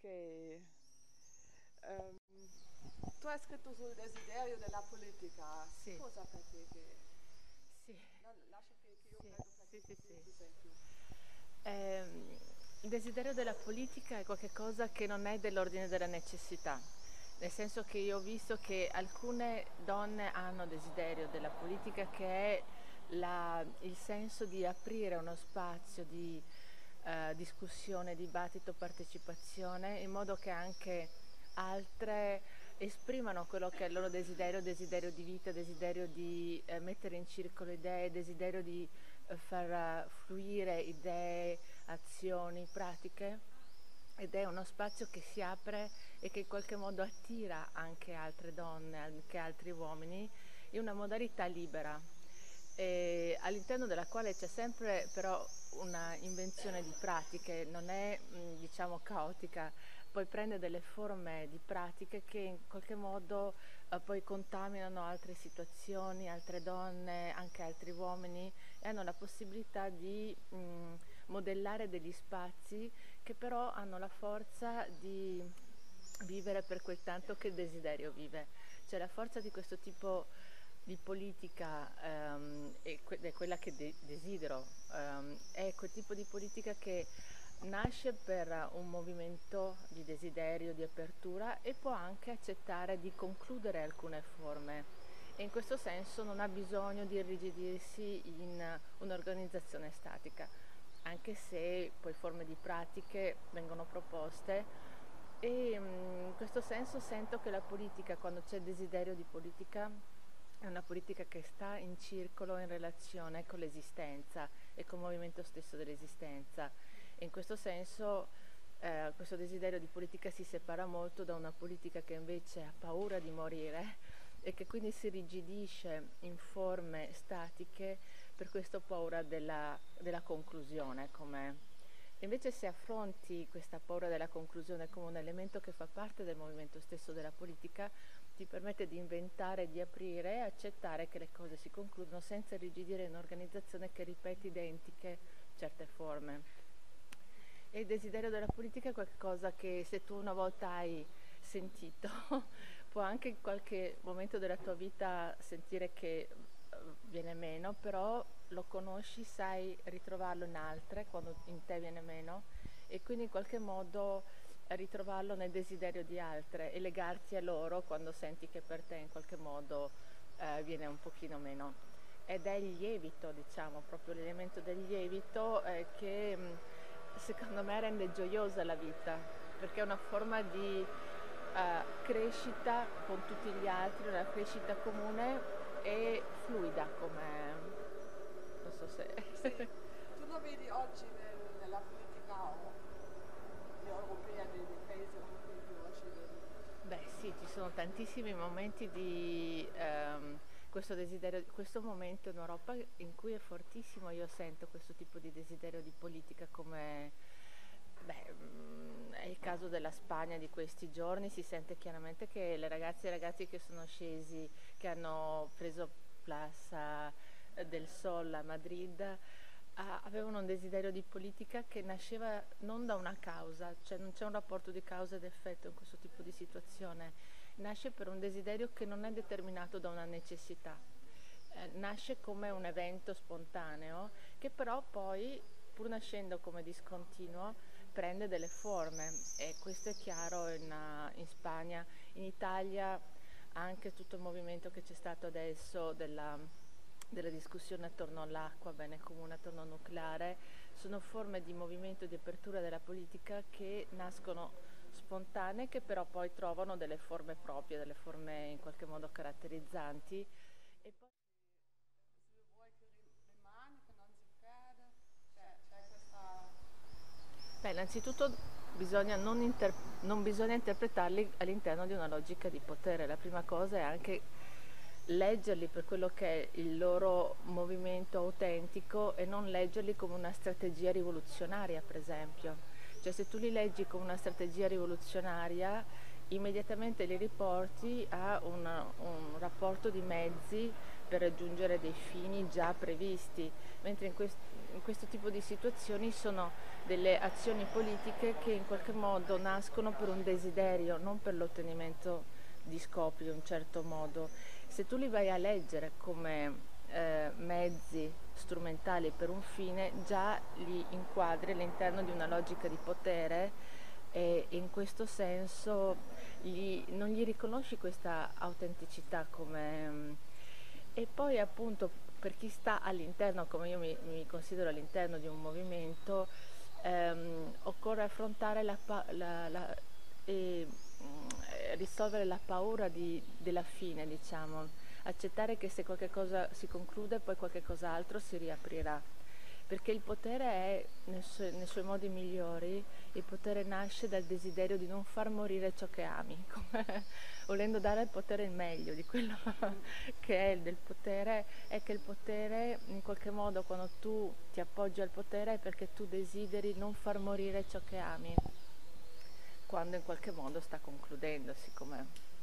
Ehm, tu hai scritto sul desiderio della politica. Sì, Cosa per te che... sì, No, lascia che io sì, prendo sì, perché sì, sì. tu sei più. Il desiderio della politica è qualcosa che non è dell'ordine della necessità, nel senso che io ho visto che alcune donne hanno desiderio della politica che è il senso di aprire uno spazio di discussione, dibattito, partecipazione, in modo che anche altre esprimano quello che è il loro desiderio, desiderio di vita, desiderio di mettere in circolo idee, desiderio di far fluire idee, azioni, pratiche, ed è uno spazio che si apre e che in qualche modo attira anche altre donne, anche altri uomini, in una modalità libera, e all'interno della quale c'è sempre però una invenzione di pratiche, non è diciamo caotica, poi prende delle forme di pratiche che in qualche modo poi contaminano altre situazioni, altre donne, anche altri uomini, e hanno la possibilità di modellare degli spazi che però hanno la forza di vivere per quel tanto che il desiderio vive. Cioè la forza di questo tipo di politica è quella che desidero, è quel tipo di politica che nasce per un movimento di desiderio, di apertura, e può anche accettare di concludere alcune forme, e in questo senso non ha bisogno di irrigidirsi in un'organizzazione statica, anche se poi forme di pratiche vengono proposte, e in questo senso sento che la politica, quando c'è desiderio di politica, è una politica che sta in circolo, in relazione con l'esistenza e col movimento stesso dell'esistenza. E in questo senso questo desiderio di politica si separa molto da una politica che invece ha paura di morire e che quindi si rigidisce in forme statiche per questa paura della conclusione. Invece se affronti questa paura della conclusione come un elemento che fa parte del movimento stesso della politica, ti permette di inventare, di aprire e accettare che le cose si concludono senza irrigidire in un'organizzazione che ripete identiche certe forme. E il desiderio della politica è qualcosa che, se tu una volta hai sentito, può anche in qualche momento della tua vita sentire che viene meno, però lo conosci, sai ritrovarlo in altre quando in te viene meno, e quindi in qualche modo ritrovarlo nel desiderio di altre e legarti a loro quando senti che per te in qualche modo viene un pochino meno. Ed è il lievito, diciamo, proprio l'elemento del lievito che secondo me rende gioiosa la vita, perché è una forma di crescita con tutti gli altri, una crescita comune e fluida, come non so se... Sì. Tu lo vedi oggi nella politica europea, dei paesi europei più oggi, vedi? Beh sì, ci sono tantissimi momenti di questo desiderio, questo momento in Europa in cui è fortissimo, io sento questo tipo di desiderio di politica come, beh, è il caso della Spagna di questi giorni, si sente chiaramente che le ragazze e i ragazzi che sono scesi, che hanno preso Plaza del Sol a Madrid, avevano un desiderio di politica che nasceva non da una causa, cioè non c'è un rapporto di causa ed effetto in questo tipo di situazione, nasce per un desiderio che non è determinato da una necessità, nasce come un evento spontaneo che però poi, pur nascendo come discontinuo, prende delle forme, e questo è chiaro in Spagna, in Italia anche tutto il movimento che c'è stato adesso della discussione attorno all'acqua, bene comune, attorno al nucleare, sono forme di movimento, di apertura della politica che nascono spontanee, che però poi trovano delle forme proprie, delle forme in qualche modo caratterizzanti. E poi... Se vuoi che rimane, che non si perde, c'è questa... Beh, innanzitutto non bisogna interpretarli all'interno di una logica di potere. La prima cosa è anche leggerli per quello che è il loro movimento autentico e non leggerli come una strategia rivoluzionaria, per esempio. Cioè, se tu li leggi come una strategia rivoluzionaria, immediatamente li riporti a un rapporto di mezzi per raggiungere dei fini già previsti, mentre in questo tipo di situazioni sono delle azioni politiche che in qualche modo nascono per un desiderio, non per l'ottenimento di scopi in un certo modo. Se tu li vai a leggere come mezzi strumentali per un fine, già li inquadri all'interno di una logica di potere e in questo senso non gli riconosci questa autenticità come... E poi appunto per chi sta all'interno, come io mi considero all'interno di un movimento, occorre affrontare risolvere la paura della fine, diciamo, accettare che se qualche cosa si conclude poi qualche cos'altro si riaprirà, perché il potere è, nei suoi modi migliori, il potere nasce dal desiderio di non far morire ciò che ami, volendo dare al potere il meglio di quello che è del potere, è che il potere in qualche modo quando tu ti appoggi al potere è perché tu desideri non far morire ciò che ami, quando in qualche modo sta concludendosi, come